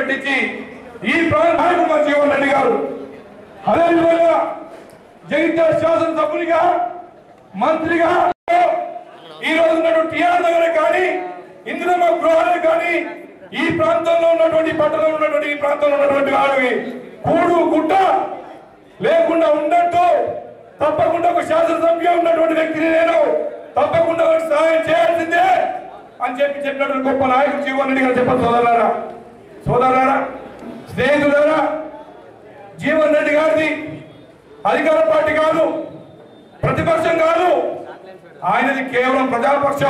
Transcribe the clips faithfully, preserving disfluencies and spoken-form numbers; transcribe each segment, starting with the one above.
పెట్టించి ఈ నాయకుడు మా జీవన్ రెడ్డి గారు అదేవిధంగా జగిత్యాల శాసనసభ్యునిగా మంత్రిగా ఈ రోజు ఉన్నటువంటి టిఆర్ నగరే కానీ ఇందిరమ్మ గృహాలే కానీ ఈ ప్రాంతంలో ఉన్నటువంటి పట్టణంలో ఉన్నటువంటి ఈ ప్రాంతంలో ఉన్నటువంటి వాడివి కూడు గుడ్డ లేకుండా ఉన్నట్టు తప్పకుండా ఒక శాసనసభ్యుగా ఉన్నటువంటి వ్యక్తిని నేను తప్పకుండా సహాయం చేయాల్సిందే అని చెప్పి చెప్పినటువంటి గొప్ప నాయకుడు జీవన్ రెడ్డి గారు చెప్పారు. సోదరులారా సోదరులారా స్నేహితులారా, జీవన్ రెడ్డి గారిది అధికార పార్టీ కాదు, ప్రతిపక్షం కాదు, ఆయనది కేవలం ప్రజాపక్షం.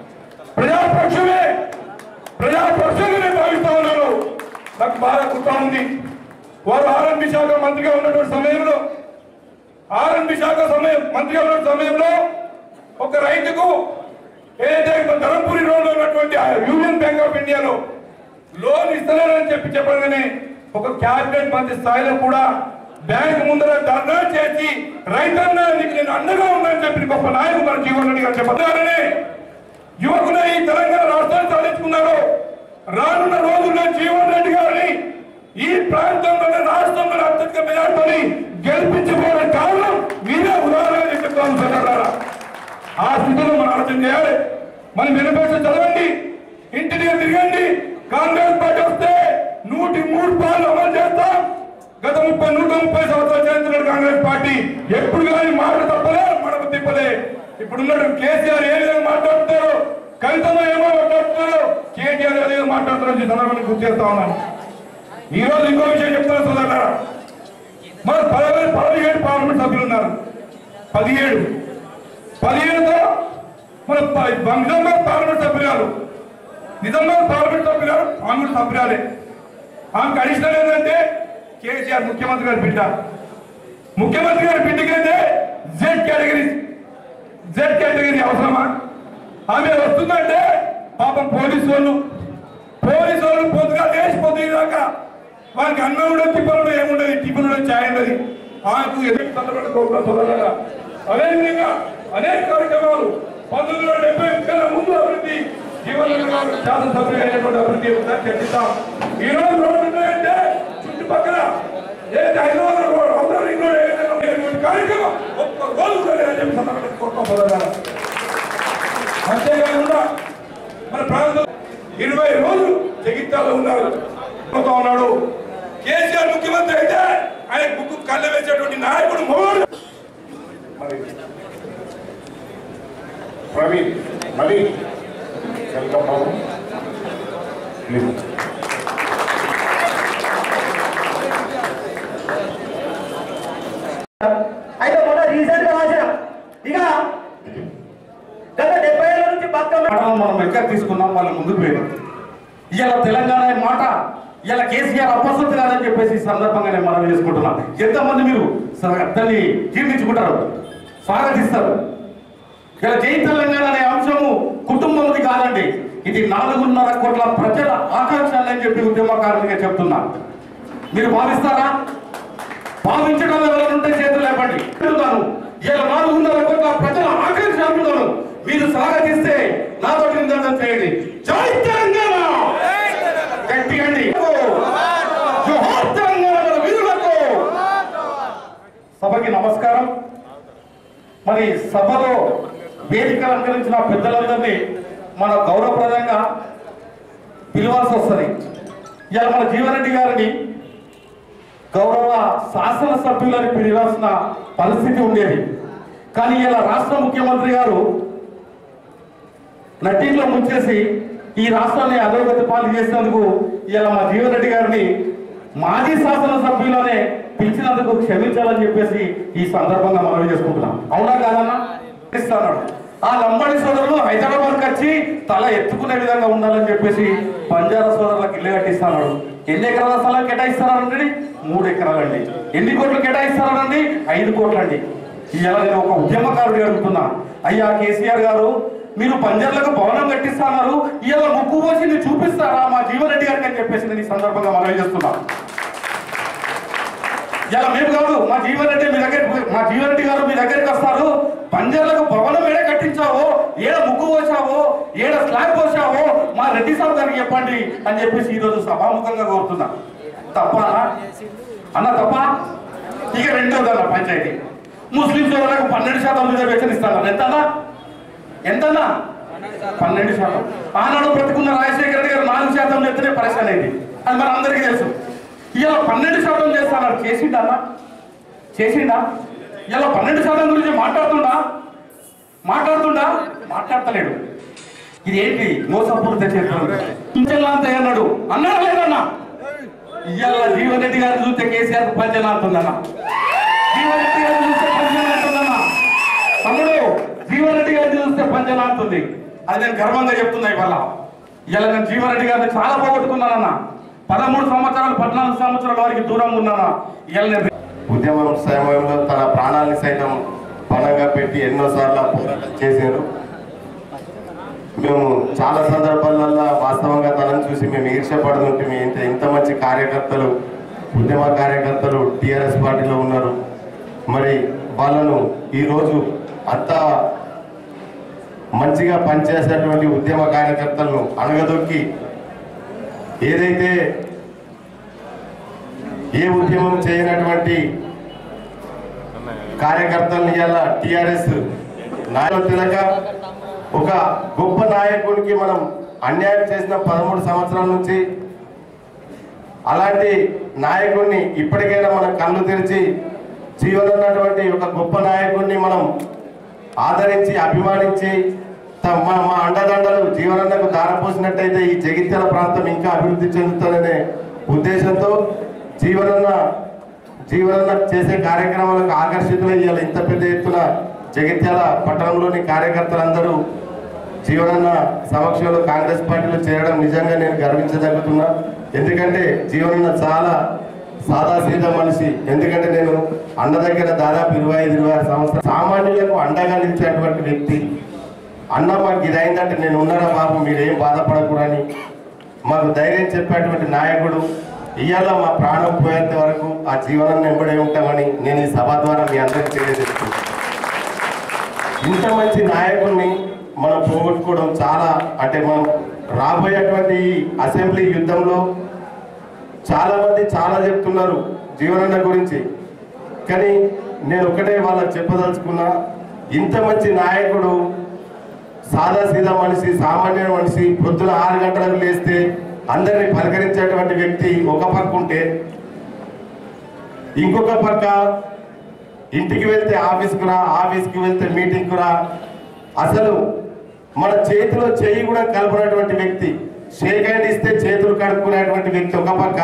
ప్రజాపక్షమే ప్రజాపక్షంగా నేను భావిస్తా ఉన్నాను. నాకు బాగా గుర్తు ఉంది, వారు ఆర్ఎన్బి శాఖ మంత్రిగా ఉన్నటువంటి సమయంలో ఆర్ఎన్బి శాఖ సమయం మంత్రిగా ఉన్న సమయంలో ఒక రైతుకు ఏదైతే ధర్మపురి రోడ్లో ఉన్నటువంటి యూనియన్ బ్యాంక్ ఆఫ్ ఇండియాలో లోన్ ఇస్తున్నారని చెప్పి చెప్పగానే ఒక క్యాబినెట్ మంత్రి స్థాయిలో కూడా బ్యాంక్ ముందర ధర్నా చేసి రైతన్న నీకు నేను అండగా ఉన్నానని చెప్పి గొప్ప నాయకుడు మన జీవన్ రెడ్డి గారు చెప్పారనే యువకులు ఈ తెలంగాణ రాష్ట్రాన్ని సాధించుకున్నారు. రానున్న రోజుల్లో జీవన్ రెడ్డి గారిని ఈ ప్రాంతంలోనే రాష్ట్రంలో అత్యధిక మెజార్టీని గెలిపించబోయే కారణం మీరే ఉదాహరణ చెప్తాను సోదరులారా. ఆ స్థితిలో మనం ఆలోచన చేయాలి. మనం వినిపించి చదవండి, ఇంటికి తిరగండి. కాంగ్రెస్ పార్టీ వస్తే నూటి మూడు పాలు అమలు చేస్తాం. గత ముప్పై నూట ముప్పై సంవత్సరాలు చేస్తున్న కాంగ్రెస్ పార్టీ ఎప్పుడు కానీ మాట తప్పలే, మనకు తిప్పలే. ఇప్పుడున్న కేసీఆర్ ఏ విధంగా మాట్లాడుతారో, కవితలో ఏమో మాట్లాడుతున్నారో, కేటీఆర్ అదే మాట్లాడుతున్నారో ఈ సందర్భాన్ని గుర్తు చేస్తా ఉన్నాను. ఈ రోజు ఇంకో విషయం చెప్తున్నా సోదరులారా, మన పదవేలు పదిహేడు పార్లమెంట్ సభ్యులు ఉన్నారు. పదిహేడు పదిహేడుతో మన నిజామాబాద్ పార్లమెంట్ సభ్యురాలు నిజామాబాద్ పార్లమెంట్ సభ్యురాలు ఆమె సభ్యురాలే. ఆమెకు అడిషనల్ ఏంటంటే కేసీఆర్ ముఖ్యమంత్రి గారి బిడ్డ. ముఖ్యమంత్రి గారి బిడ్డకైతే జెడ్ కేటగిరీ జెడ్ కేటగిరీ అవసరమా? ఆమె వస్తుందంటే పాపం పోలీసు వాళ్ళు పోలీసు వాళ్ళు పొద్దుగా లేచిపోతుంది దాకా వారికి అన్నం కూడా టిఫిన్ ఏముండదు, టిఫిన్ కూడా ఛాయ్ ఉండదు. ఆమెకు ఎదురు సందర్భంగా అదేవిధంగా అనేక కార్యక్రమాలు పంతొమ్మిది వందల డెబ్బై కన్నా ముందు అభివృద్ధి జీవన్ రెడ్డి గారు శాసనసభ్యులు అయినటువంటి అభివృద్ధి ఒకసారి చర్చిస్తాం. ఈ రోజు రోడ్డు ఉన్నాయంటే చుట్టుపక్కల ఏదైతే హైదరాబాద్ రోడ్ అందరూ ఇంకోటి కార్యక్రమం ఒక్క రోజు చెప్పి సందర్భంగా. అంతేకాకుండా మన ప్రాంతం ఇరవై రోజులు జగిత్యాలలో ఉన్నారు ఉన్నాడు. కేసీఆర్ ముఖ్యమంత్రి అయితే ఆయన బుక్కు కళ్ళ వేసేటువంటి నాయకుడు మోడు. ప్రవీణ్ మళ్ళీ వెల్కమ్ బాబు. అయితే మొన్న రీసెంట్ గా రాసిన ఇక గత డెబ్బై ఏళ్ళ నుంచి మనం ఎక్కడ తీసుకున్నాం, వాళ్ళ ముందుకు పోయినాం. ఇవాళ తెలంగాణ మాట ఇలా కేసీఆర్ అపసత్తు కాదని చెప్పేసి ఈ సందర్భంగా నేను మనం చేసుకుంటున్నాం. ఎంతమంది మీరు దాన్ని జీర్ణించుకుంటారు, స్వాగతిస్తారు. ఇలా జై తెలంగాణ అనే అంశము కుటుంబంది కాదండి, ఇది నాలుగున్నర కోట్ల ప్రజల ఆకాంక్ష అని చెప్పి ఉద్యమకారులుగా చెప్తున్నా. మీరు భావిస్తారా? భావించడం ఎవరైనా ఉంటే చేతులు లేపండి. ఇలా నాలుగున్నర కోట్ల ప్రజల ఆకాంక్ష అంటున్నాను. మీరు స్వాగతిస్తే నాతో నిర్ధారణ చేయండి. జై తెలంగాణ గట్టిగండి. జోహార్ తెలంగాణ వీరులకు. సభకి నమస్కారం. మరి సభలో వేదిక అలంకరించిన పెద్దలందరినీ మన గౌరవప్రదంగా పిలవాల్సి వస్తుంది. ఇలా మన జీవన్ రెడ్డి గారిని గౌరవ శాసనసభ్యులని పిలవాల్సిన పరిస్థితి ఉండేది. కానీ ఇలా రాష్ట్ర ముఖ్యమంత్రి గారు నటీలో ముంచేసి ఈ రాష్ట్రాన్ని అధోగతి పాలు చేసినందుకు ఇలా మా జీవన్ రెడ్డి గారిని మాజీ శాసనసభ్యులనే పిలిచినందుకు క్షమించాలని చెప్పేసి ఈ సందర్భంగా మనవి చేసుకుంటున్నాం. అవునా కాదన్నా? ఇస్తాడు ఆ లంబాడి సోదరులు హైదరాబాద్కి వచ్చి తల ఎత్తుకునే విధంగా ఉండాలని చెప్పేసి బంజారా సోదరులకు ఇల్లు కట్టిస్తాడు. ఎన్ని ఎకరాల స్థలం కేటాయిస్తారండి? మూడు ఎకరాలండి. ఎన్ని కోట్లు కేటాయిస్తారండి? ఐదు కోట్లండి. ఇలా నేను ఒక ఉద్యమకారుడు అడుగుతున్నా, అయ్యా కేసీఆర్ గారు మీరు బంజర్లకు భవనం కట్టిస్తున్నారు, ఇలా ముక్కు పోసి మీరు చూపిస్తారా మా జీవన్ రెడ్డి గారికి అని చెప్పేసి నేను ఈ సందర్భంగా మనవి చేస్తున్నా. ఇలా మేము కాదు, మా జీవన్ రెడ్డి మీ దగ్గర మా జీవన్ రెడ్డి గారు మీ దగ్గరికి వస్తారు, బంజర్లకు భవనం ఏడ కట్టించావో, ఏడ ముగ్గు పోసావో, ఏడ స్లాబ్ పోసావో మా రెడ్డి సాబ్ గారికి చెప్పండి అని చెప్పేసి ఈరోజు సభాముఖంగా కోరుతున్నా. తప్ప అన్న తప్ప? ఇక రెండోదన్న పంచాయతీ ముస్లింస్ వాళ్ళకు పన్నెండు శాతం రిజర్వేషన్ ఇస్తాను. ఎంతన్నా ఎంతన్నా పన్నెండు శాతం. ఆనాడు పెట్టుకున్న రాజశేఖర రెడ్డి గారు నాలుగు శాతం ఎత్తునే పరిశ్రమ అయింది. అది మన అందరికీ తెలుసు. ఇలా పన్నెండు శాతం చేస్తాను చేసిండా అన్న? చేసిండా? ఇలా పన్నెండు శాతం గురించి మాట్లాడుతుండా మాట్లాడుతుండా మాట్లాడతలేడు. ఇది ఏంటి మోసపూరిత చరిత్ర అన్నాడు అన్నాడు లేదన్నా. ఇవాళ జీవన్ రెడ్డి గారిని చూస్తే కేసీఆర్ పంచనాడుతుందన్న. జీవన్ రెడ్డి గారిని చూస్తే పంచనాడుతుందన్న. తమ్ముడు జీవన్ రెడ్డి గారిని చూస్తే పంచనాడుతుంది. అది నేను గర్వంగా చెప్తున్నా. ఇవాళ ఇవాళ నేను జీవన్ రెడ్డి గారిని చాలా పోగొట్టుకున్నానన్న. పదమూడు సంవత్సరాలు పద్నాలుగు సంవత్సరాల వారికి దూరం ఉన్నానా. ఇవాళ నేను ఉద్యమం సమయంలో తన ప్రాణాలను సైతం పణంగా పెట్టి ఎన్నోసార్లు పోరాటం చేశారు. మేము చాలా సందర్భాలలో వాస్తవంగా తనను చూసి మేము ఈర్ష్యపడుతుంటే ఇంత ఇంత మంచి కార్యకర్తలు ఉద్యమ కార్యకర్తలు టీఆర్ఎస్ పార్టీలో ఉన్నారు. మరి వాళ్ళను ఈరోజు అంత మంచిగా పనిచేసేటువంటి ఉద్యమ కార్యకర్తలను అణగదొక్కి ఏదైతే ఏ ఉద్యమం చేయనటువంటి కార్యకర్తలను ఇవాళ టీఆర్ఎస్ నాయకులు తినక ఒక గొప్ప నాయకుడికి మనం అన్యాయం చేసిన పదమూడు సంవత్సరాల నుంచి అలాంటి నాయకుడిని ఇప్పటికైనా మనం కళ్ళు తెరిచి జీవనన్నటువంటి ఒక గొప్ప నాయకుడిని మనం ఆదరించి అభిమానించి మా మా అండదండలు జీవనన్నకు దారపోసినట్టయితే ఈ జగిత్యాల ప్రాంతం ఇంకా అభివృద్ధి చెందుతుందనే ఉద్దేశంతో జీవనన్న జీవనన్న చేసే కార్యక్రమాలకు ఆకర్షితులై ఇవాళ ఇంత పెద్ద ఎత్తున జగిత్యాల పట్టణంలోని కార్యకర్తలందరూ జీవనన్న సమక్షంలో కాంగ్రెస్ పార్టీలో చేరడం నిజంగా నేను గర్వించదగ్గుతున్నా. ఎందుకంటే జీవనన్న చాలా సాదాసీదా మనిషి. ఎందుకంటే నేను అన్న దగ్గర దాదాపు ఇరవై ఐదు ఇరవై ఆరు సంవత్సరాలు సామాన్యులకు అండగా నిలిచేటువంటి వ్యక్తి. అన్న మాకు ఇది అయిందంటే నేను ఉన్నారా బాబు మీరేం బాధపడకూడని మాకు ధైర్యం చెప్పేటువంటి నాయకుడు. ఇవాళ మా ప్రాణం పోయేంత వరకు ఆ జీవనాన్ని వెంబడే ఉంటామని నేను ఈ సభ ద్వారా మీ అందరికీ తెలియజేస్తున్నాను. ఇంత మంచి నాయకుడిని మనం పోగొట్టుకోవడం చాలా అంటే మనం రాబోయేటువంటి ఈ అసెంబ్లీ యుద్ధంలో చాలా మంది చాలా చెప్తున్నారు జీవనన్న గురించి. కానీ నేను ఒకటే వాళ్ళకి చెప్పదలుచుకున్నా, ఇంత మంచి నాయకుడు సాదా సీదా మనిషి సామాన్య మనిషి పొద్దున ఆరు గంటలకు లేస్తే అందరినీ పలకరించేటువంటి వ్యక్తి ఒక పక్క ఉంటే, ఇంకొక పక్క ఇంటికి వెళ్తే ఆఫీస్కు రా, ఆఫీస్కి వెళ్తే మీటింగ్కు రా, అసలు మన చేతిలో చేయి కూడా కలపనటువంటి వ్యక్తి, షేక్ హ్యాండ్ ఇస్తే చేతులు కడుక్కునేటువంటి వ్యక్తి ఒక పక్క,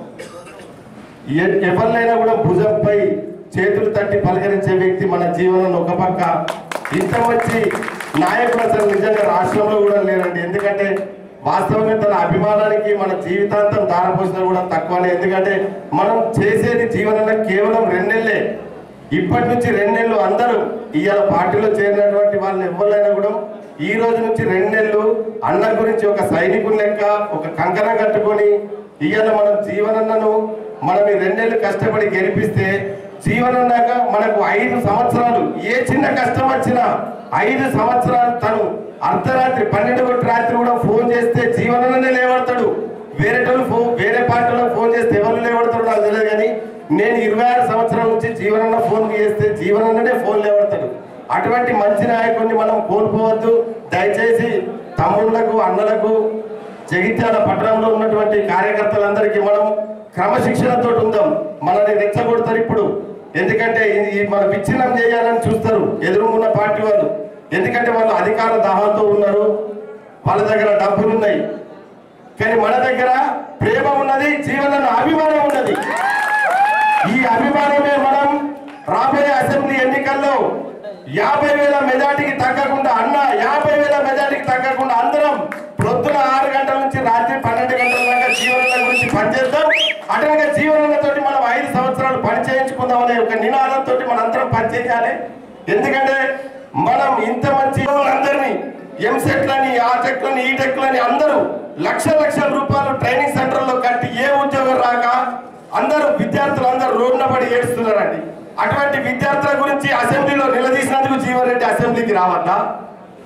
ఎవరినైనా కూడా భుజంపై చేతులు తట్టి పలకరించే వ్యక్తి మన జీవనంలో ఒక పక్క. ఇంత మంచి నాయకుడు అసలు నిజంగా రాష్ట్రంలో కూడా లేరండి. ఎందుకంటే వాస్తవంగా తన అభిమానానికి మన జీవితాంతం దారపోసినా కూడా తక్కువనే. ఎందుకంటే మనం చేసేది జీవనంలో కేవలం రెండేళ్లే. ఇప్పటి నుంచి రెండేళ్ళు అందరూ ఇవాళ పార్టీలో చేరినటువంటి వాళ్ళు ఎవరైనా కూడా ఈ రోజు నుంచి రెండేళ్ళు అన్న గురించి ఒక సైనికుని లెక్క ఒక కంకణం కట్టుకొని ఇవాళ మనం జీవనన్నను మనం ఈ రెండేళ్ళు కష్టపడి గెలిపిస్తే జీవనన్నాక మనకు ఐదు సంవత్సరాలు ఏ చిన్న కష్టం వచ్చినా ఐదు సంవత్సరాలు తను అర్ధరాత్రి పన్నెండు గంటల రాత్రి కూడా ఫోన్ చేస్తే జీవనన్ననే లేవడతాడు. వేరే ఫోన్ వేరే పార్టీలో ఫోన్ చేస్తే ఎవరు లేవడతాడు నాకు తెలియదు. కానీ నేను ఇరవై ఆరు సంవత్సరాల నుంచి జీవనన్న ఫోన్ చేస్తే జీవనన్ననే ఫోన్ లేవడతాడు. అటువంటి మంచి నాయకుడిని మనం కోల్పోవద్దు. దయచేసి తమ్ముళ్లకు అన్నలకు జగిత్యాల పట్టణంలో ఉన్నటువంటి కార్యకర్తలందరికీ మనం క్రమశిక్షణతో ఉందాం. మనల్ని రెచ్చగొడతారు ఇప్పుడు. ఎందుకంటే ఇది మనం విచ్ఛిన్నం చేయాలని చూస్తారు ఎదురున్న పార్టీ వాళ్ళు. ఎందుకంటే వాళ్ళు అధికార దాహంతో ఉన్నారు, వాళ్ళ దగ్గర డబ్బులు ఉన్నాయి. కానీ మన దగ్గర ప్రేమ ఉన్నది, జీవన అభిమానం ఉన్నది. ఈ అభిమానమే మనం రాబోయే అసెంబ్లీ ఎన్నికల్లో యాభై వేల మెజార్టీకి తగ్గకుండా అన్న యాభై వేల మెజార్టీకి తగ్గకుండా అందరం ప్రొద్దున ఆరు గంటల నుంచి రాత్రి పన్నెండు గంటల దాకా జీవనాల గురించి పనిచేద్దాం. అటగా జీవనాలతో మనం ఐదు సంవత్సరాలు పని చేయించుకుందాం అనే ఒక నినాదంతో మనం అందరం పనిచేయాలి. ఎందుకంటే మనం ఇంత మంచి అందరినీ ఎంసెట్లని ఆ టెక్లని ఈ టెక్లని అందరూ లక్షల లక్షల రూపాయలు ట్రైనింగ్ సెంటర్లో కట్టి ఏ ఉద్యోగం రాక అందరూ విద్యార్థులు అందరూ రోడ్డున పడి ఏడుస్తున్నారండి. అటువంటి విద్యార్థుల గురించి అసెంబ్లీలో నిలదీసినందుకు జీవన్ రెడ్డి అసెంబ్లీకి రావద్దా?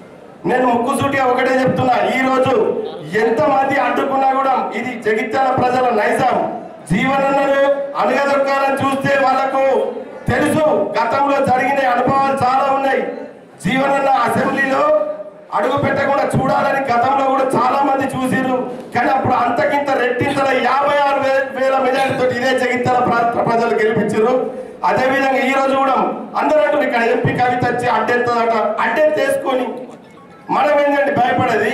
నేను ముక్కుసూటిగా ఒకటే చెప్తున్నా, ఈ రోజు ఎంతమంది అడ్డుకున్నా కూడా ఇది జగిత్యాల ప్రజల నైజం. జీవనన్నను అణగదొక్కాలని చూస్తే వాళ్ళకు తెలుసు, గతంలో జరిగిన అనుభవాలు చాలా ఉన్నాయి. జీవనన్న అసెంబ్లీలో అడుగు పెట్టకుండా చూడాలని గతంలో కూడా చాలా మంది చూసిరు. కానీ అప్పుడు అంతకింత రెట్టింతల యాభై ఆరు వేల మెజార్టీతో ఇదే జగిత్యాల ప్రజలు గెలిపించారు. అదేవిధంగా ఈ రోజు కూడా అందరూ అంటారు ఇక్కడ ఎంపీ కవిత వచ్చి అడ్డెత్తదట. అడ్డెత్తేసుకొని మనం ఏంటంటే భయపడేది.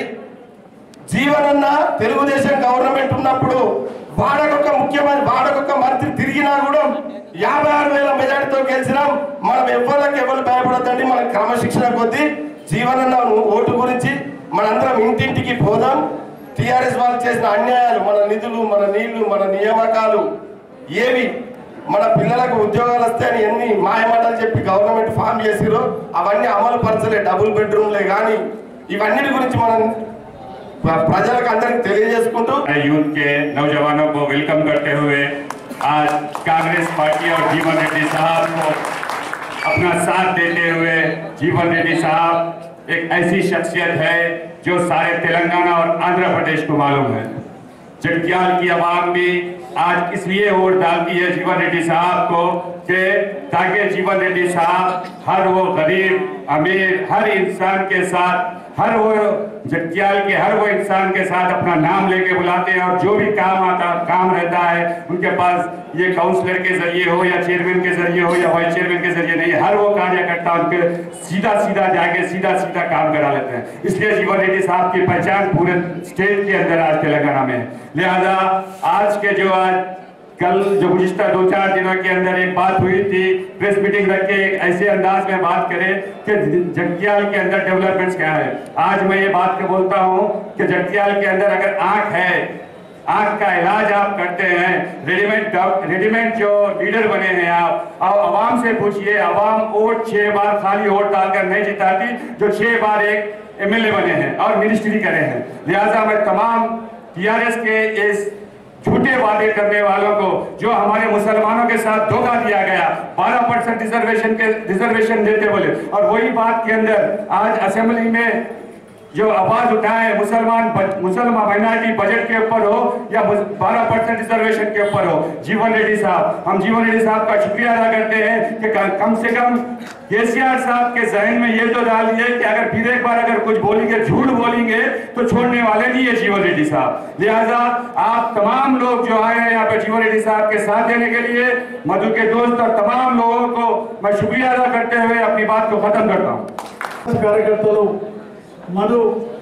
జీవనన్న తెలుగుదేశం గవర్నమెంట్ ఉన్నప్పుడు వాడకొక ముఖ్యమంత్రి వాడకొక మంత్రి తిరిగినా కూడా యాభై ఆరు వేల మెజార్టీతో గెలిచినాం. మనం ఎవరికి ఎవరు భయపడద్దండి. మన క్రమశిక్షణ కొద్దీ జీవనన్న ఓటు గురించి మనందరం ఇంటింటికి పోదాం. టిఆర్ఎస్ వాళ్ళు చేసిన అన్యాయాలు, మన నిధులు, మన నీళ్లు, మన నియామకాలు ఏవి, మన పిల్లలకు ఉద్యోగాలు వస్తాయని ఎన్ని మాయమాటలు చెప్పి గవర్నమెంట్ ఫామ్ చేసిరో అవన్నీ అమలు పరచలే. డబుల్ బెడ్రూమ్లే కానీ ఇవన్నిటి గురించి మనం ప్రజలకు అందరికి తెలియజేసుకుంటూ यूथ के नौजवानों को वेलकम करते हुए आज कांग्रेस पार्टी और जीवन रेड्डी साहब को अपना साथ देते हुए, जीवन रेड्डी साहब एक ऐसी शख्सियत है जो सारे तेलंगाना और आंध्र प्रदेश को मालूम है। जगत्याल की आवाम भी आज इसलिए वोट डालती है जीवन रेड्डी साहब को कि ताकि जीवन रेड्डी साहब हर वो गरीब अमीर हर इंसान के साथ, हर वो जगत्याल के हर वो इंसान के साथ अपना नाम लेके बुलाते हैं और जो भी काम आता काम रहता है उनके पास ये काउंसलर के जरिए हो या चेयरमैन के जरिए हो या वाइस चेयरमैन के जरिए नहीं, हर वो कार्यकर्ता उनके सीधा सीधा जाके सीधा सीधा काम करा लेते हैं। इसलिए जीवन रेड्डी साहब की पहचान पूरे स्टेट के अंदर आज तेलंगाना में है। लिहाजा आज के जो आज कल जो गुज़िश्ता दो चार दिनों के अंदर एक बात हुई थी, प्रेस मीटिंग रख के एक ऐसे अंदाज में बात करें कि जगत्याल के अंदर डेवलपमेंट्स क्या है। आज मैं ये बात के बोलता हूँ कि जगत्याल के अंदर अगर आंख है, आंख का इलाज आप करते हैं, रेडीमेड रेडीमेड जो लीडर बने हैं आप, और आवाम से पूछिए, आवाम वोट छह बार खाली वोट डालकर नहीं जिताती जो छह बार एक एमएलए बने हैं और मिनिस्ट्री करे हैं। लिहाजा मैं तमाम टीआरएस के इस झूठे वादे करने वालों को, जो हमारे मुसलमानों के साथ धोखा दिया गया, बारह परसेंट रिजर्वेशन के रिजर्वेशन देते बोले, और वही बात के अंदर आज असेंबली में जो आवाज उठाए मुसलमान मुसलमान माइनॉरिटी बजट के ऊपर हो या बारह परसेंट रिजर्वेशन के ऊपर हो, जीवन रेड्डी साहब, हम जीवन रेड्डी साहब का शुक्रिया अदा करते हैं कि कम से कम केसीआर साहब के जहन में ये तो डाल दिए कि अगर फिर एक बार अगर कुछ बोलेंगे, झूठ बोलेंगे तो छोड़ने वाले नहीं है जीवन रेड्डी साहब। लिहाजा आप तमाम लोग जो आए हैं यहाँ पे जीवन रेड्डी साहब के साथ देने के लिए, मधु के दोस्त और तमाम लोगों को मैं शुक्रिया अदा करते हुए अपनी बात को खत्म करता हूँ। कार्यकर्तలు మధు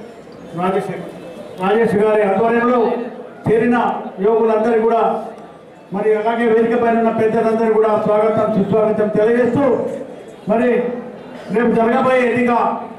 రాజేష్ రాజేష్ గారి ఆధ్వర్యంలో చేరిన యువకులందరూ కూడా, మరి అలాగే వేదిక పైన ఉన్న పెద్దలందరూ కూడా స్వాగతం సుస్వాగతం తెలియజేస్తూ, మరి రేపు జరగబోయే ఎన్నిక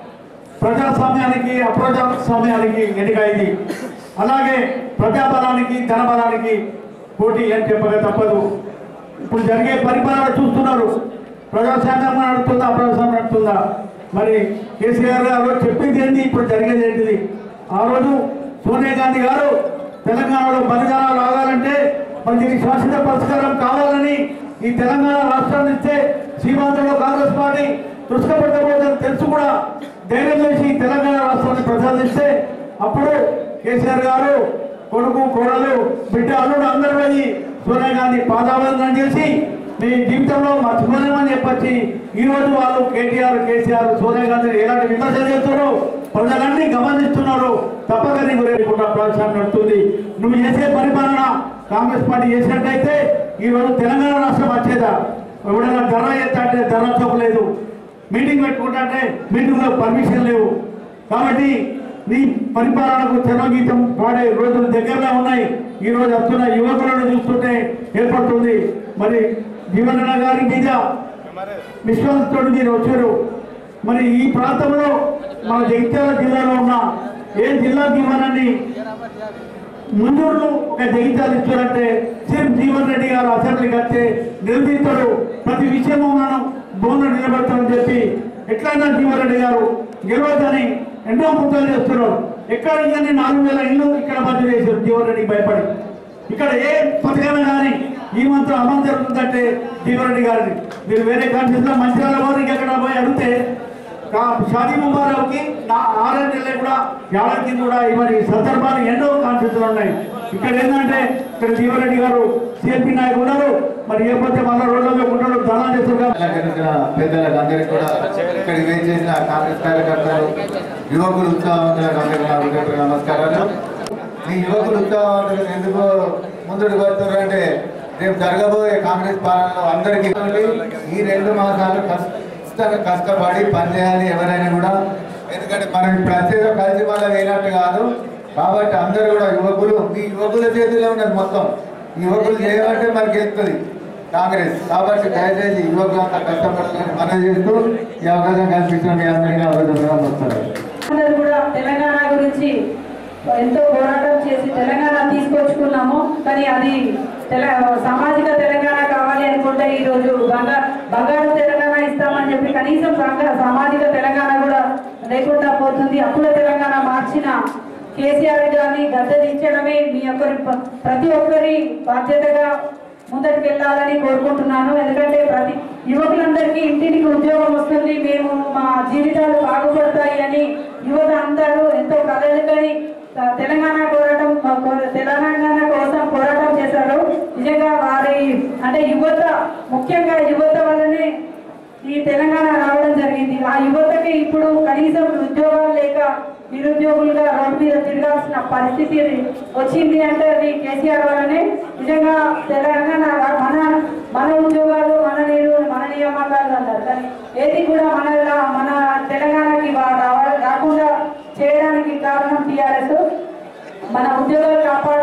ప్రజాస్వామ్యానికి అప్రజాస్వామ్యానికి ఎన్నిక ఇది. అలాగే ప్రజాబలానికి ధనబలానికి పోటీ అని చెప్పక తప్పదు. ఇప్పుడు జరిగే పరిపాలన చూస్తున్నారు, ప్రజాస్వామ్యం నడుస్తుందా అప్రజాస్వామ్యం నడుతుందా? మరి కేసీఆర్ గారు చెప్పింది ఏంటి, ఇప్పుడు జరిగేది ఏంటిది? ఆ రోజు సోనియా గాంధీ గారు తెలంగాణలో బలిదానాలు ఆగాలంటే మరి దీనికి శాశ్వత పరిష్కారం కావాలని ఈ తెలంగాణ రాష్ట్రాన్ని ఇస్తే సీమాంధ్రలో కాంగ్రెస్ పార్టీ దుష్కపడకపోతుందని తెలుసు కూడా ధైర్యం చేసి తెలంగాణ రాష్ట్రాన్ని ప్రసాదిస్తే అప్పుడు కేసీఆర్ గారు కొడుకు కోడలు బిడ్డ అల్లుడు అందరూ పోయి సోనియా గాంధీ పాదాబంధనం చేసి మీ జీవితంలో మర్చిపోలేమని చెప్పొచ్చి ఈ రోజు వాళ్ళు కేటీఆర్ కేసీఆర్ సోనియా గాంధీ ఎలాంటి విమర్శలు చేస్తున్నారో ప్రజలన్నీ గమనిస్తున్నారు. తప్పక నీకు రేపుకుండా ప్రోత్సాహం నడుతుంది. నువ్వు చేసే పరిపాలన కాంగ్రెస్ పార్టీ చేసినట్టయితే ఈ రోజు తెలంగాణ రాష్ట్రం వచ్చేదా? ఎవడైనా ధర్నా చేస్తా అంటే ధర్నా చూపలేదు, మీటింగ్ పెట్టుకుంటే మీటింగ్లో పర్మిషన్ లేవు. కాబట్టి నీ పరిపాలనకు చరమగీతం పాడే రోజులు దగ్గరలో ఉన్నాయి. ఈ రోజు వస్తున్న యువకులను చూస్తుంటే ఏర్పడుతుంది. మరి జీవనన్న గారి మీద విశ్వాసంతో మీరు వచ్చారు. మరి ఈ ప్రాంతంలో మన జగిత్యాల జిల్లాలో ఉన్న ఏ జిల్లా జీవనాన్ని ముందూరులో ఒక జగిత్యాలు ఇచ్చారంటే సిర్ఫ్ జీవన్ రెడ్డి గారు అసెంబ్లీకి వచ్చే నిలదీస్తాడు. ప్రతి విషయము మనం బోన్లో నిలబడతామని చెప్పి ఎట్లయినా జీవన్ రెడ్డి గారు గెలవద్దని ఎన్నో ముద్దాలు చేస్తున్నారు. ఎక్కడ ఇవన్నీ నాలుగు వేల ఇల్లు ఇక్కడ మంజూరు చేశారు జీవన్ రెడ్డికి భయపడి. ఇక్కడ ఏ పథకాలు కానీ ఈ మంత్రం అమలు జరుగుతుందంటే జీవన్ రెడ్డి గారిని మీరు వేరే కాన్స్టిట్యూన్సీలో మంచిర్యాల వారు ఇంకెక్కడ పోయి అడిగితే షాదీ ముబారక్కి నా ఆరు నెలలు కూడా ఏడాది కింద కూడా మరి సందర్భాలు ఎన్నో కాన్ఫరెన్స్లు ఉన్నాయి. ఇక్కడ ఏంటంటే ఇక్కడ జీవరెడ్డి గారు సిఎల్పి నాయకులు ఉన్నారు, మరి లేకపోతే మన రోడ్లలో ఉంటాడు ధనా చేస్తున్నారు. పెద్దలకు అందరికీ కూడా ఇక్కడికి వేచి చేసిన కాంగ్రెస్ కార్యకర్తలు యువకులు ఉత్సాహవంతులకు అందరికీ నమస్కారాలు. ఈ యువకులు ఉత్సాహవంతులు ఎందుకు ముందుకు వస్తున్నారంటే రేపు జరగబోయే కాంగ్రెస్ పాలనలో అందరికీ ఈ రెండు మాసాలు ఖచ్చితంగా కష్టపడి పనిచేయాలి ఎవరైనా కూడా. ఎందుకంటే మనం ప్రత్యేక కలిసి వల్ల వేయనట్టు కాదు కాబట్టి అందరూ కూడా యువకులు మీ యువకుల చేతిలో ఉన్నది మొత్తం. యువకులు చేయాలంటే మనకి వెళ్తుంది కాంగ్రెస్. కాబట్టి దయచేసి యువకులంతా కష్టపడాలని మనం చేస్తూ ఈ అవకాశం కల్పించిన మీ అందరికీ అవకాశం వస్తారు. అందరూ కూడా తెలంగాణ గురించి ఎంతో పోరాటం చేసి తెలంగాణ తీసుకొచ్చుకున్నాము. కానీ అది తెల సామాజిక తెలంగాణ కావాలి అనుకుంటే ఈరోజు బంగా బంగారు తెలంగాణ ఇస్తామని చెప్పి కనీసం సామాజిక తెలంగాణ కూడా లేకుండా పోతుంది. అప్పుల తెలంగాణ మార్చిన కేసీఆర్ గారిని గద్దెదించడమే మీ ఒక్కరి ప్రతి ఒక్కరి బాధ్యతగా ముందరికి వెళ్ళాలని కోరుకుంటున్నాను. ఎందుకంటే ప్రతి యువకులందరికీ ఇంటికి ఉద్యోగం వస్తుంది, మేము మా జీవితాలు బాగుపడతాయి అని యువత అందరూ ఎంతో కలలుకని తెలంగాణ పోరాటం తెలంగాణ కోసం పోరాటం చేశారు. నిజంగా వారి అంటే యువత ముఖ్యంగా యువత వల్లనే ఈ తెలంగాణ రావడం జరిగింది. ఆ యువతకి ఇప్పుడు కనీసం ఉద్యోగాలు లేక నిరుద్యోగులుగా రోడ్డు మీద తిరగాల్సిన పరిస్థితి వచ్చింది అంటే అది కేసీఆర్ వల్లనే. నిజంగా తెలంగాణ మన మన ఉద్యోగాలు మన నీరు మన నియామకాలు అన్నారు, కానీ ఏది కూడా మన మన తెలంగాణకి రాకుండా చేయడానికి కారణం టీఆర్ఎస్. మన ఉద్యోగాలు కాపాడ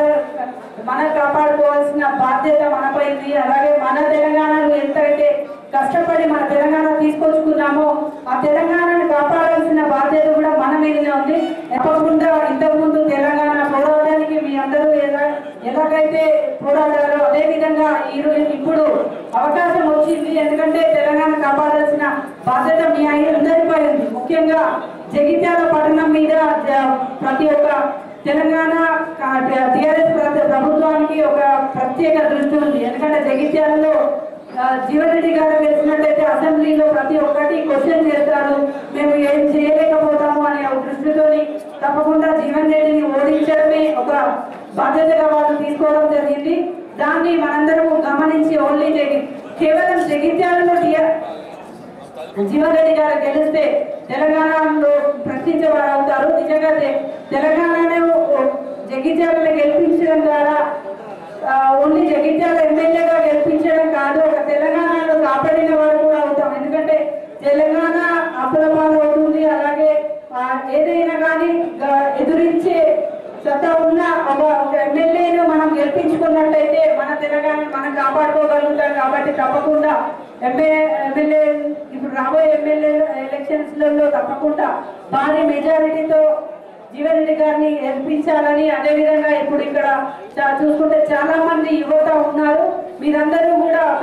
మన కాపాడుకోవాల్సిన బాధ్యత మనపై ఉంది. అలాగే మన తెలంగాణను ఎంతైతే కష్టపడి మన తెలంగాణ తీసుకొచ్చుకున్నామో ఆ తెలంగాణను కాపాడాల్సిన బాధ్యత కూడా మన మీదనే ఉంది. తప్పకుండా ఇంతకుముందు తెలంగాణ పోరాటానికి మీ అందరూ ఎలా ఎలాగైతే పోరాడారో అదే విధంగా ఈరోజు ఇప్పుడు అవకాశం వచ్చింది. ఎందుకంటే తెలంగాణ కాపాడాల్సిన బాధ్యత మీ అందరిపై ఉంది. ముఖ్యంగా జగిత్యాల పట్టణం మీద ప్రతి ఒక్క తెలంగాణ టీఆర్ఎస్ ప్రభుత్వానికి ఒక ప్రత్యేక దృష్టి ఉంది. ఎందుకంటే జగిత్యాలలో జీవరెడ్డి గారు తెలిసినట్టయితే అసెంబ్లీలో ప్రతి ఒక్కటి క్వశ్చన్ చేస్తారు, మేము ఏం చేయలేకపోతాము అనే ఒక దృష్టితోని తప్పకుండా జీవన్ రెడ్డిని ఓడించడమే ఒక బాధ్యతగా వాళ్ళు తీసుకోవడం జరిగింది. దాన్ని మనందరము గమనించి ఓన్లీ కేవలం జగిత్యాలలో జీవన్ రెడ్డి గారు గెలిస్తే తెలంగాణలో ప్రశ్నించేవారు అవుతారు. నిజంగా తెలంగాణను జగిత్యాలను గెలిపించడం ద్వారా ఓన్లీ జగిత్యాల ఎమ్మెల్యేగా గెలిపించడం కాదు, ఒక తెలంగాణలో కాపాడిన వారు కూడా అవుతాం. ఎందుకంటే తెలంగాణ అప్పులపాలు అవుతుంది. అలాగే ఏదైనా కానీ ఎదురించే సత్తా ఉన్న ఒక ఎమ్మెల్యేను మనం గెలిపించుకున్నట్లయితే మన తెలంగాణ మనం కాపాడుకోగలుగుతాం. కాబట్టి తప్పకుండా ఎమ్మెల్యే ఎమ్మెల్యే ఇప్పుడు రాబోయే ఎమ్మెల్యే ఎలక్షన్స్లలో తప్పకుండా భారీ మెజారిటీతో జీవరెడ్డి గారిని గెలిపించాలని, అదేవిధంగా ఇప్పుడు ఇక్కడ చూసుకుంటే చాలా మంది యువత ఉన్నారు. మీరందరూ కూడా ఒక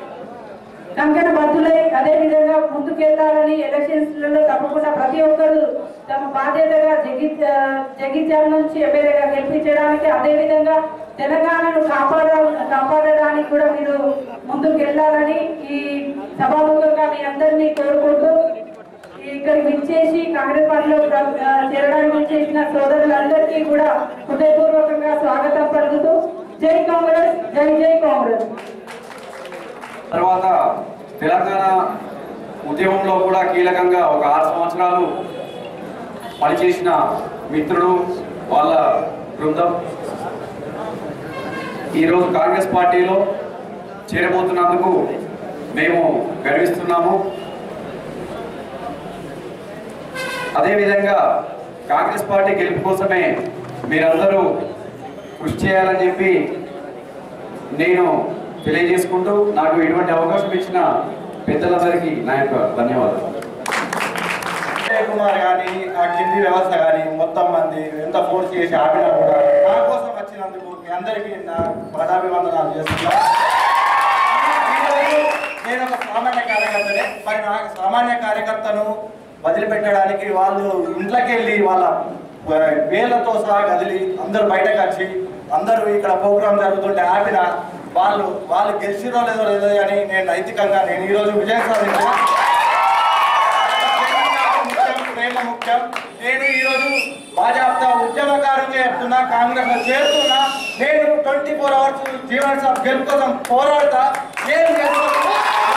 కంకణ బద్దులై అదేవిధంగా ముందుకెళ్లాలని ఎలక్షన్స్లలో తప్పకుండా ప్రతి ఒక్కరు తమ బాధ్యతగా జగి జగిత్యాల నుంచి ఎమ్మెల్యేగా గెలిపించడానికి అదేవిధంగా తెలంగాణను కాపాడ కాపాడడానికి కూడా మీరు ముందుకు వెళ్ళాలని ఈ సభాముఖంగా మీ అందరినీ కోరుకుంటూ ఇక్కడికి విచ్చేసి కాంగ్రెస్ పార్టీలో చేరడానికి విచ్చేసిన సోదరులందరికీ కూడా హృదయపూర్వకంగా స్వాగతం పలుకుతూ జై కాంగ్రెస్, జై జై కాంగ్రెస్. తర్వాత తెలంగాణ ఉద్యమంలో కూడా కీలకంగా ఒక ఆరు సంవత్సరాలు పనిచేసిన మిత్రుడు వాళ్ళ బృందం ఈరోజు కాంగ్రెస్ పార్టీలో చేరబోతున్నందుకు మేము గర్విస్తున్నాము. అదేవిధంగా కాంగ్రెస్ పార్టీ గెలుపు కోసమే మీరందరూ కృషి చేయాలని చెప్పి నేను తెలియజేసుకుంటూ నాకు ఇటువంటి అవకాశం ఇచ్చిన పెద్దలందరికీ నా యొక్క ధన్యవాదాలు. విజయ్ కుమార్ కానీ ఆ కింది వ్యవస్థ కానీ మొత్తం మంది ఎంత ఫోర్స్ చేసి ఆపినా కూడా నా కోసం వచ్చినందుకు మీ అందరికీ నా పదాభివందనాలు చేస్తున్నా. నేను ఒక సామాన్య కార్యకర్తనే, మరి నా సామాన్య కార్యకర్తను వదిలిపెట్టడానికి వాళ్ళు ఇంట్లోకి వెళ్ళి వాళ్ళ వేళ్లతో సహా కదిలి అందరూ బయటకు వచ్చి అందరూ ఇక్కడ ప్రోగ్రాం జరుగుతుంటే ఆపిన వాళ్ళు వాళ్ళు గెలిచిరో లేదో లేదో అని నేను నైతికంగా నేను ఈరోజు విజయం సాధించిన విషయం. నేను ఈరోజు భాజపా ఉద్యమకారులుగా చెప్తున్నా, కాంగ్రెస్ లో చేరుతున్నా. నేను ట్వంటీ ఫోర్ అవర్స్ జీవన సభ గెలుపు కోసం పోరాడతా. ఏం చేస్తున్నా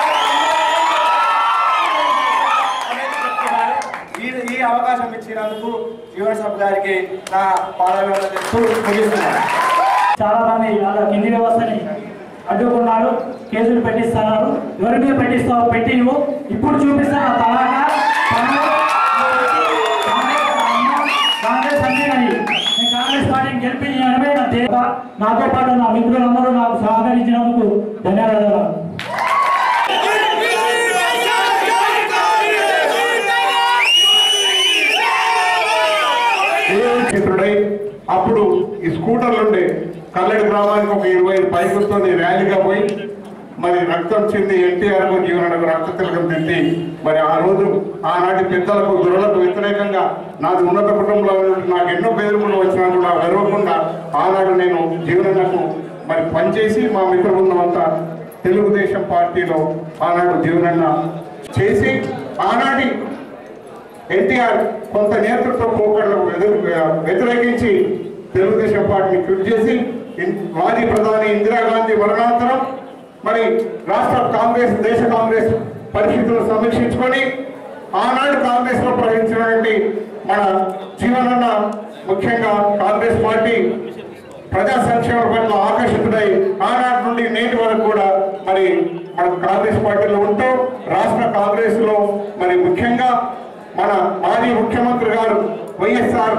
ఈ అవకాశం ఇచ్చినందుకు జీవన సభ గారికి నా పాదాభివందనలు ముగిస్తున్నాను. చాలా మంది వాళ్ళ కింది వ్యవస్థని అడ్డుకున్నారు, కేసులు పెట్టిస్తున్నారు. ఎవరి మీద పెట్టిస్తావు పెట్టి నువ్వు ఇప్పుడు చూపిస్తాను తలాగా కాంగ్రెస్ అన్నీ నేను కాంగ్రెస్ పార్టీని గెలిపించడమే నా దేవ. నాతో పాటు నా మిత్రులందరూ నాకు సహకరించినందుకు ధన్యవాదాలు. మిత్రుడై అప్పుడు ఈ స్కూటర్లు ఉండే కల్లెడి గ్రామానికి ఒక ఇరవై బైకులతో ర్యాలీగా పోయి మరి రక్తం చెంది ఎన్టీఆర్కు జీవనకు రక్త తిలకం తిట్టి మరి ఆ రోజు ఆనాటి పెద్దలకు దురలకు వ్యతిరేకంగా నాది ఉన్నత కుటుంబంలో నాకు ఎన్నో బెదిరింపులు వచ్చినా కూడా వెరవకుండా ఆనాడు నేను జీవనకు మరి పనిచేసి మా మిత్ర బృందం అంతా తెలుగుదేశం పార్టీలో ఆనాడు జీవనన్న చేసి ఆనాటి ఎన్టీఆర్ కొంత నేతృత్వ పోకడలకు వ్యతిరేకించి తెలుగుదేశం పార్టీని క్విట్ చేసి మాజీ ప్రధాని ఇందిరాగాంధీ మరణాంతరం మరి రాష్ట్ర కాంగ్రెస్ దేశ కాంగ్రెస్ పరిస్థితులను సమీక్షించుకొని ఆనాడు కాంగ్రెస్ లో ప్రవహించినటువంటి మన జీవనన్న ముఖ్యంగా కాంగ్రెస్ పార్టీ ప్రజా సంక్షేమ పట్ల ఆకర్షితుడై ఆనాటి నుండి నేటి వరకు కూడా మరి మన కాంగ్రెస్ పార్టీలో ఉంటూ రాష్ట్ర కాంగ్రెస్ లో మరి ముఖ్యంగా మన మాజీ ముఖ్యమంత్రి గారు వైఎస్ఆర్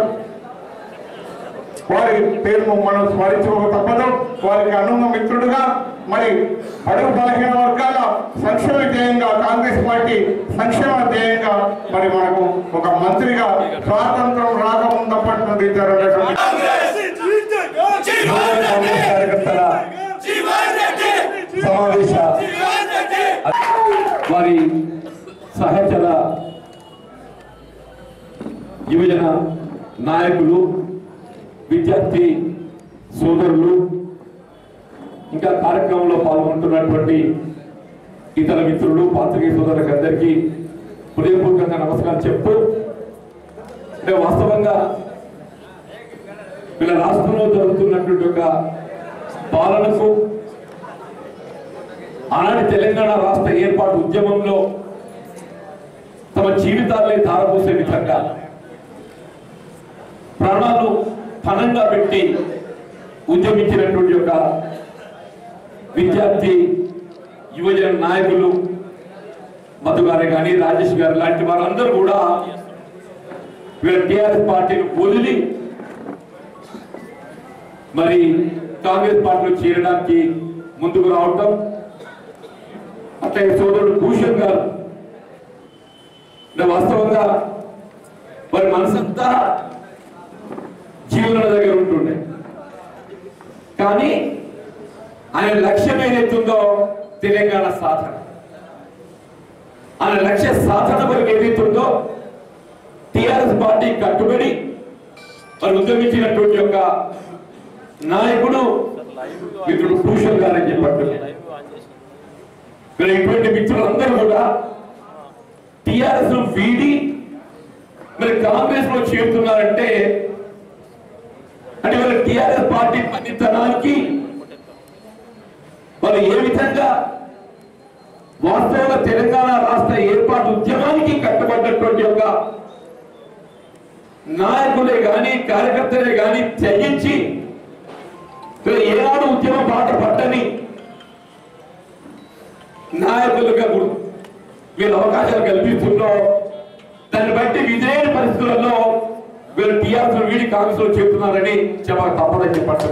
వారి పేరును మనం స్మరించుకోక తప్పదు. వారికి అనున్న మిత్రుడుగా మరి అడుగు బలహీన వర్గాల సంక్షేమ ధ్యేయంగా కాంగ్రెస్ పార్టీ సంక్షేమ ధ్యేయంగా మరి మనకు ఒక మంత్రిగా స్వాతంత్రం రాకముందప్పటి నుండి జరగటువంటి కార్యకర్తల సమావేశ వారి సహచర యువజన నాయకులు, విద్యార్థి సోదరులు, ఇంకా కార్యక్రమంలో పాల్గొంటున్నటువంటి ఇతర మిత్రులు, పాత్రికేయ సోదరులకు అందరికీ హృదయపూర్వకంగా నమస్కారం చెప్తూ, అంటే వాస్తవంగా వీళ్ళ రాష్ట్రంలో జరుగుతున్నటువంటి ఒక పాలనకు ఆనాటి తెలంగాణ రాష్ట్ర ఏర్పాటు ఉద్యమంలో తమ జీవితాలే ధారపోసే విధంగా ప్రాణాలు పణంగా పెట్టి ఉద్యమించినటువంటి ఒక విద్యార్థి యువజన నాయకులు మధు గారే కానీ రాజేష్ గారు లాంటి వారందరూ కూడా వీళ్ళ టీఆర్ఎస్ పార్టీని వదిలి మరి కాంగ్రెస్ పార్టీలో చేరడానికి ముందుకు రావటం, అట్లాగే సోదరుడు భూషణ్ గారు వాస్తవంగా వారి మనసంతా జీవన దగ్గర ఉంటుండే, కానీ ఆయన లక్ష్యం ఏదైతుందో తెలంగాణ సాధన, ఆయన లక్ష్య సాధన వరకు ఏదైతుందో టిఆర్ఎస్ పార్టీ కట్టుబడి మరి ఉద్యమించినటువంటి యొక్క నాయకుడు మిత్రుడు భూషణ్ గారు అని చెప్పారు. ఇటువంటి మిత్రులందరూ కూడా టిఆర్ఎస్ లో వీడి మరి కాంగ్రెస్ లో చేరుతున్నారంటే అంటే వాళ్ళ టిఆర్ఎస్ పార్టీ పనితనానికి వాళ్ళు ఏ విధంగా వాస్తవంగా తెలంగాణ రాష్ట్ర ఏర్పాటు ఉద్యమానికి కట్టుబడ్డటువంటి యొక్క నాయకులే గాని కార్యకర్తలే గాని త్యజించి ఏనాడు ఉద్యమ బాట పట్టని నాయకులుగా వీళ్ళు అవకాశాలు కల్పిస్తుందో దాన్ని బట్టి విధేయ పరిస్థితులలో వీళ్ళు టీఆర్ఎస్ వీడి కాంగ్రెస్ లో చెప్తున్నారని చెప్పక తప్పదని చెప్పారు.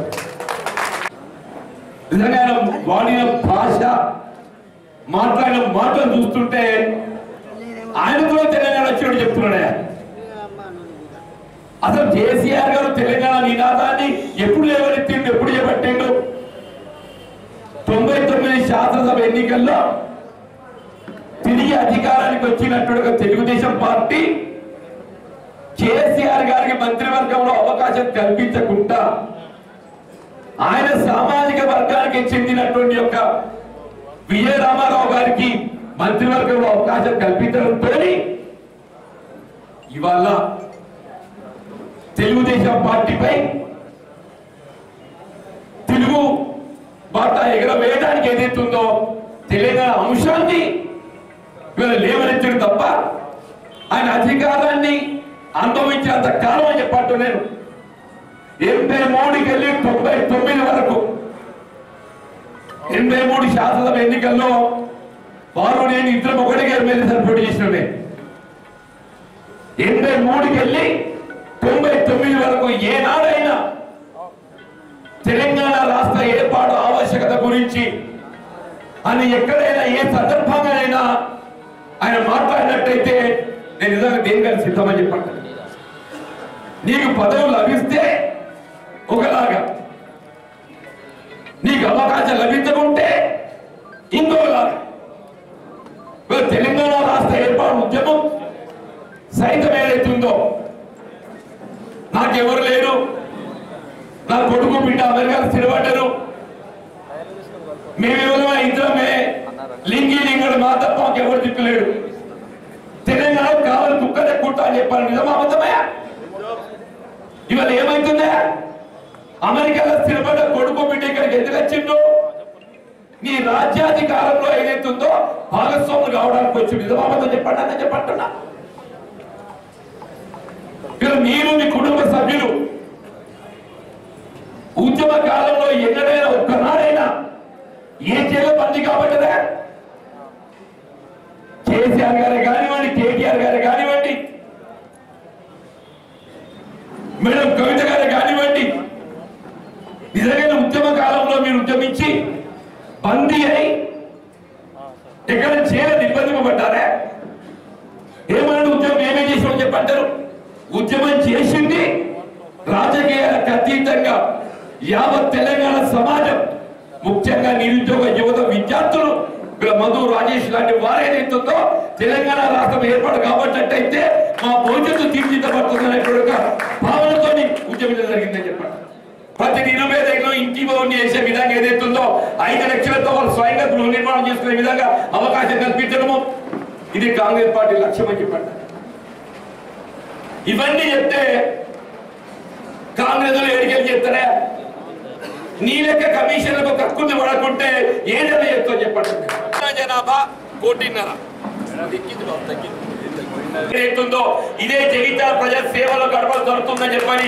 నిజంగా వాడిన భాష మాట్లాడిన మాటలు చూస్తుంటే ఆయనతో తెలంగాణ వచ్చినట్టు చెప్తున్నాడే. అసలు కేసీఆర్ గారు తెలంగాణ నినాదాన్ని ఎప్పుడు లేవనెత్తిండు, ఎప్పుడు చేపట్టిండు? తొంభై తొమ్మిది శాసనసభ ఎన్నికల్లో తిరిగి అధికారానికి వచ్చినట్టుగా తెలుగుదేశం పార్టీ కేసీఆర్ గారికి మంత్రివర్గంలో అవకాశం కల్పించకుండా ఆయన సామాజిక వర్గానికి చెందినటువంటి యొక్క విజయ రామారావు గారికి మంత్రివర్గంలో అవకాశం కల్పించడంతో ఇవాళ తెలుగుదేశం పార్టీపై తెలుగు బాట ఎగరవేయడానికి ఏదైతుందో తెలంగాణ అంశాన్ని వీళ్ళు లేవనెత్తడం తప్ప ఆయన అధికారాన్ని అనుభవించేంత కాలం అని చెప్పట్టు నేను ఎనభై మూడుకి వెళ్ళి తొంభై తొమ్మిది వరకు ఎనభై మూడు శాసనసభ ఎన్నికల్లో వారు నేను ఇద్దరు ఒకటిగా ఎమ్మెల్యే పోటీ చేసిన ఎనభై మూడుకి వెళ్ళి తొంభై తొమ్మిది వరకు ఏనాడైనా తెలంగాణ రాష్ట్ర ఏర్పాటు ఆవశ్యకత గురించి అని ఎక్కడైనా ఏ సందర్భంగానైనా ఆయన మాట్లాడినట్టయితే నేను నిజంగా దేనికైనా సిద్ధమని చెప్పండి. నీకు పదవులు లభిస్తే ఒకలాగా, నీకు అవకాశం లభించకుంటే ఇంకోలాగా. తెలంగాణ రాష్ట్ర ఏర్పాటు ఉద్యమం సైతం ఏదైతుందో నాకెవరు లేరు, నా కొడుకు బిడ్డ అమెరికాలో స్థిరపడ్డారు, మేమెవరమా ఇద్దరమే లింగి లింగుడు మా తప్ప మాకెవరు దిక్కులేడు, తెలంగాణ కావాలి కుక్కదే కుట్ట అని చెప్పాలి. నిజమా అబద్ధమయ్యా? ఇవాళ ఏమైతుందా? అమెరికాలో స్థిరపడ్డ కొడుకు బిడ్డ ఇక్కడికి ఎందుకు వచ్చిందో నీ రాజ్యాధికారంలో ఏదైతుందో భాగస్వాములు కావడానికి వచ్చి నిజమా అబద్ధం చెప్పండి అని చెప్పంటున్నా. మీరు మీ కుటుంబ సభ్యులు ఉద్యమ కాలంలో ఎన్నడైనా ఒక్కనాడైనా ఏ చేలో బంది కాబట్టదా? కేసీఆర్ గారు కానివ్వండి, కేటీఆర్ గారు కానివ్వండి, మేడం కవిత గారు కానివ్వండి, నిజంగా ఉద్యమ కాలంలో మీరు ఉద్యమించి బందీ అయి ఎక్కడ చేయాలని ఇబ్బందిపడ్డారా? ఏమన్నా ఉద్యమం ఏమేం చేసామని చెప్పంటారు? ఉద్యమం చేసింది రాజకీయాలకు అతీతంగా యావత్ తెలంగాణ సమాజం, ముఖ్యంగా నిరుద్యోగ యువత విద్యార్థులు, మధు రాజేష్ లాంటి వారు ఏదైతుందో తెలంగాణ రాష్ట్రం ఏర్పాటు కాబట్టయితే మా భవిష్యత్తు తీర్చిదిద్దబడుతుందనే భావనతో ఉద్యమించడం జరిగిందని చెప్పండి. ప్రతి నిరుపేదలో ఇంటి భవన్ చేసే విధంగా ఏదైతుందో ఐదు లక్షలతో వాళ్ళు స్వయంగా గృహ నిర్మాణం చేసుకునే విధంగా అవకాశం కల్పించడము ఇది కాంగ్రెస్ పార్టీ లక్ష్యం అని చెప్పండి. ఇవన్నీ చెప్తే కాంగ్రెస్ ఎడికెళ్ళి చెప్తారా? నీ లెక్క కమిషన్లకు కక్కుని పడకుంటే ఏదైనా చెప్తా చెప్పండి. జనాభా కోటిన్నర ఏతుందో ఇదే జగిత్యాల ప్రజా సేవలో గడప దొరుకుతుందని చెప్పని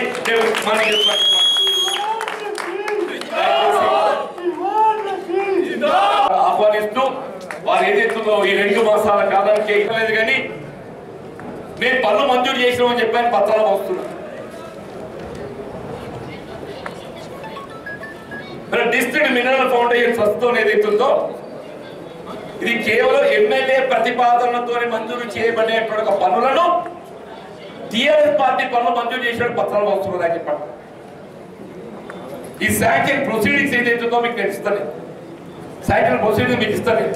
ఆహ్వానిస్తూ వారు ఏదైతుందో ఈ రెండు మాసాల కాలానికి ఇవ్వలేదు కానీ మేము పనులు మంజూరు చేసినామని చెప్పని పత్రాలు వస్తున్నాం. డిస్ట్రిక్ట్ మినరల్ ఫౌండేషన్ ట్రస్ట్ ఏదైతుందో ఇది కేవలం ఎమ్మెల్యే ప్రతిపాదనలతో మంజూరు చేయబడేటువంటి పనులను టిఆర్ఎస్ పార్టీ పనులు మంజూరు చేసిన పత్రాలు వస్తున్నారని చెప్పండి. ఈ శాంక్షన్ ప్రొసీడింగ్స్ ఏదైతుందో మీకు నేను ఇస్తాను, శాంక్షన్ ప్రొసీడింగ్ మీకు ఇస్తాను.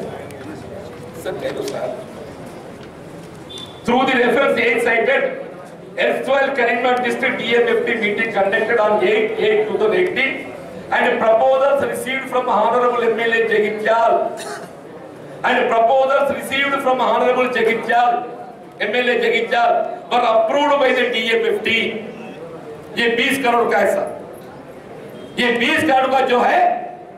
Through the reference eight cited, S twelve Karimnagar District D M F T meeting conducted on eight eight twenty eighteen and proposals received from Honorable M L A Jagityal and proposals received from Honorable Jagityal M L A Jagityal were approved by the D M F T. ये बीस करोड़ का है sir, ये बीस करोड़ का जो है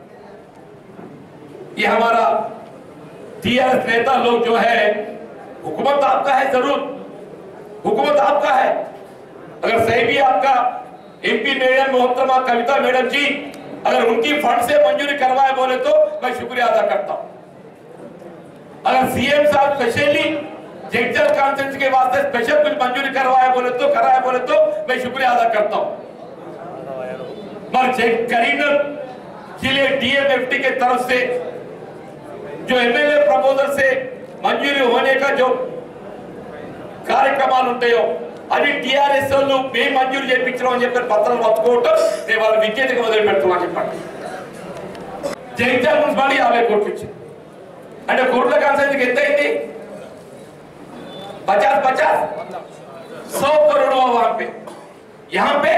ये हमारा टीआरएस नेता लोग जो है, हुकूमत आपका है, जरूर हुकूमत आपका है, अगर सही भी आपका एमपी मैडम मोहतरमा कविता मैडम जी अगर उनकी फंड से मंजूरी करवाए बोले तो मैं शुक्रिया अदा करता हूं. अगर सीएम साहब स्पेशली जगजल कॉन्फ्रेंस के वास्ते स्पेशल कुछ मंजूरी करवाए बोले तो कराए बोले तो मैं शुक्रिया अदा करता हूं. पर करीबन के लिए डीएमएफटी के तरफ से जो एमएलए प्रपोजल से मंजूरी होने का जो కార్యక్రమాలు ఉంటాయో అది టిఆర్ఎస్ వాళ్ళు మేము మంజూరు చేయించడం అని చెప్పి పత్రాలు పట్టుకోవటం నేను వాళ్ళ విజ్ఞతగా వదిలి పెడుతున్నాను చెప్పండి. జగిత్యాల మున్సిపాలిటీ యాభై కోట్లు ఇచ్చింది అంటే కోట్ల కాన్సెన్స్కి ఎంత అయింది? पचास पचास सौ करोड़ हुआ वहां पे, यहाँ पे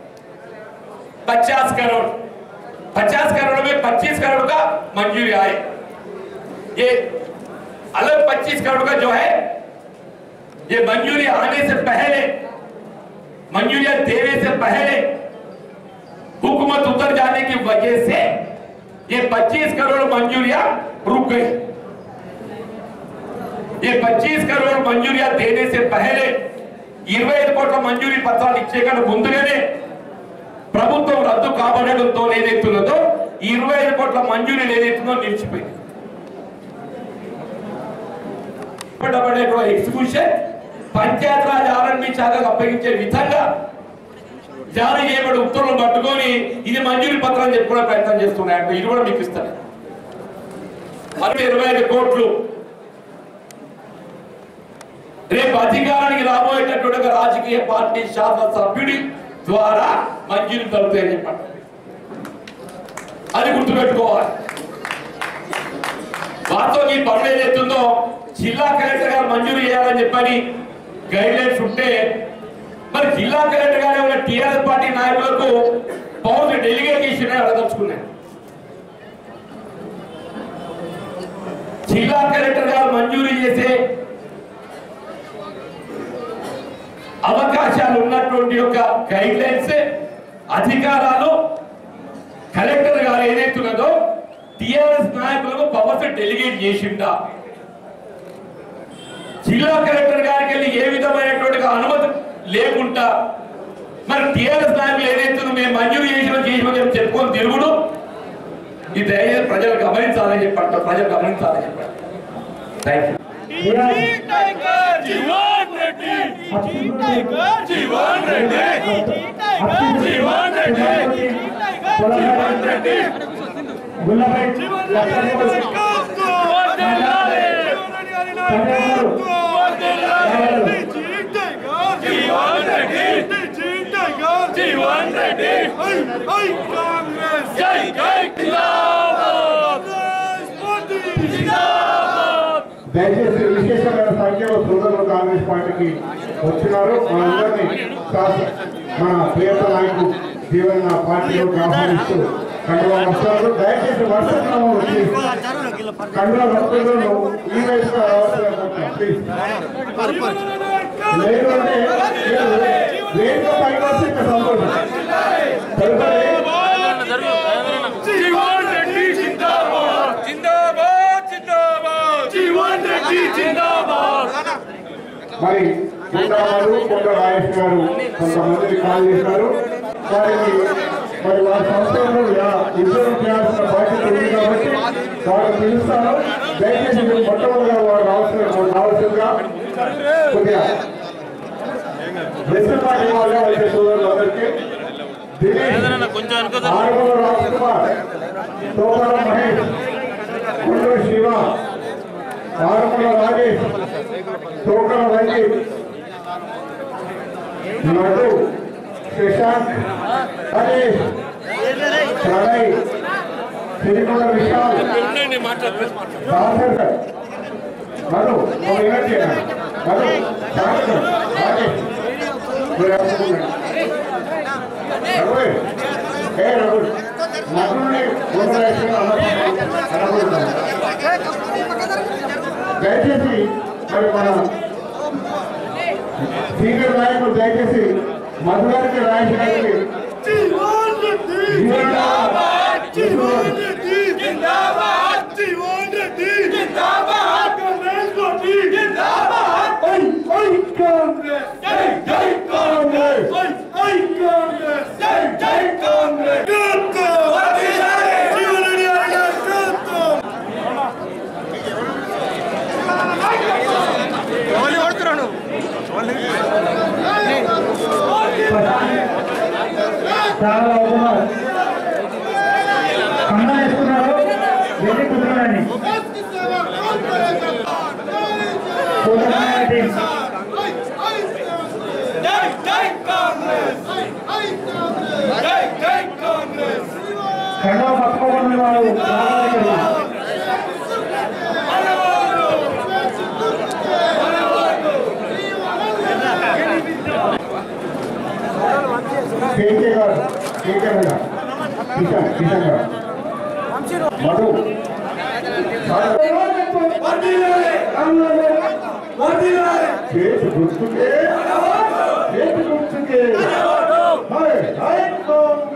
पचास करोड़ पचास करोड़ में पच्चीस करोड़ का मंजूरी आए. ये अलग पच्चीस करोड़ का जो है ये मंजूरी आने से पहले, मंजूरियां देने से पहले हुकूमत उतर जाने की वजह से ये पच्चीस करोड़ मंजूरियां रुक गई। ये पच्चीस करोड़ मंजूरियां देने से पहले ఇరవై ఐదు కోట్ల మంజూరీ పత్రాలు ఇచ్చే కన్నా ముందుగానే ప్రభుత్వం రద్దు కాబడడంతో ఏదైతున్నదో ఇరవై ఐదు కోట్ల మంజూరీలు ఏదైతుందో నిలిచిపోయింది. ఎగ్జిక్యూషన్ పంచాయత్ రాజ్ ఆర్ఎండ్బి శాఖకు అప్పగించే విధంగా జారీ చేయబడి ఉత్తర్వులు పట్టుకొని ఇది మంజూరీ పత్రాలు చెప్పుకునే ప్రయత్నం చేస్తున్నాయంటే ఇది కూడా మీకు ఇస్తాను. మరి ఇరవై ఐదు కోట్లు రేపు అధికారానికి రాబోయేటటువంటి ఒక రాజకీయ పార్టీ శాసనసభ్యుడి ద్వారా మంజూరు జరుగుతాయని చెప్పండి. అది గుర్తుపెట్టుకోవాలి. వాస్తవం ఈ పనులు ఏదైతుందో జిల్లా కలెక్టర్ గారు మంజూరు చేయాలని చెప్పని గైడ్ లైన్స్ ఉంటే మరి జిల్లా కలెక్టర్ గారు ఉన్న టీఆర్ఎస్ పార్టీ నాయకులకు పౌర డెలిగేషన్ అడగదలుచుకున్నారు. జిల్లా కలెక్టర్ గారు మంజూరు చేసే అవకాశాలు ఉన్నటువంటి యొక్క గైడ్ లైన్స్ అధికారాలు కలెక్టర్ గారు ఏదైతున్నదో టిఆర్ఎస్ నాయకులకు పవర్స్ డెలిగేట్ చేసిందా, జిల్లా కలెక్టర్ గారికి వెళ్ళి ఏ విధమైనటువంటి అనుమతి లేకుండా మరి టిఆర్ఎస్ నాయకులు ఏదైతుందో మేము మంజూరు చేసిన చేసిన చెప్పుకొని తిరుగుడు ఈ దయచేసి ప్రజలు గమనించాలని చెప్పండి. ప్రజలు గమనించాలని చెప్పండి. Thank you. జీవన్ రెడ్డి జీవన్ రెడ్డి జీవన్ రెడ్డి జీవన్ రెడ్డి గుల్లపై జీవన్ రెడ్డి జీవన్ రెడ్డి హై కాంగ్రెస్ జై జై దయచేసి విశేషమైన సంఖ్యలో సోదరులు కాంగ్రెస్ పార్టీకి వచ్చినారు. మనందరినీ మన ప్రియత నాయకుడు జీవన పార్టీలోకి ఆహ్వానిస్తూ కండువా వస్తారు. దయచేసి వర్షక్రమం వచ్చి కండువా వస్తువులను ఈ వైపుగా రావాల్సిన ప్లీజ్. లేదంటే వేదిక పైకి వస్తే ఇక్కడ సంతోషం. తదుపరి జీవన్ రెడ్డి జిందాబాద్ జిందాబాద్ జిందాబాద్ జీవన్ రెడ్డి జిందాబాద్. మరి కొండవారు కొండ రాజేష్ గారు కొంతమందిని కాల్ చేశారు. వారికి మరి వారి సంస్థలను ఉద్యోగం చేయాల్సిన బాధ్యత ఉంది కాబట్టి వారు పిలుస్తాను. దయచేసి మీరు మొట్టమొదటిగా వారు రావాల్సిన రావాల్సిందిగా కొద్దిగా వెసులుబాటు ఇవ్వాలి. అయితే సోదరులందరికీ దినేష్ ఆరుగురు రాజ్ కుమార్ తోపల మహేష్ కొండూరు శివ ఆరుమల రాజేష్ తోకల రంజిత్ నడు శశాంక్ హరీష్ ప్రణయ్ సిరికొండ విశాల్ దాసర్ మను మను రాజేష్ ఏ రఘు నటుని దయచేసి మరి మన సీనియర్ నాయకులు దయచేసి మధుగారికి రాజశేఖరికి చాలా కుమార్ కన్నా వేసుకున్నారు. వెళ్ళి కూర్చోండి. కన్నా పట్టుకోమని వారు కేకే గారు కేకే గారు కిషన్ కిషన్ గారు మధు చేతి గుర్తుకే చేతి గుర్తుకే హై హై కాంగ్రెస్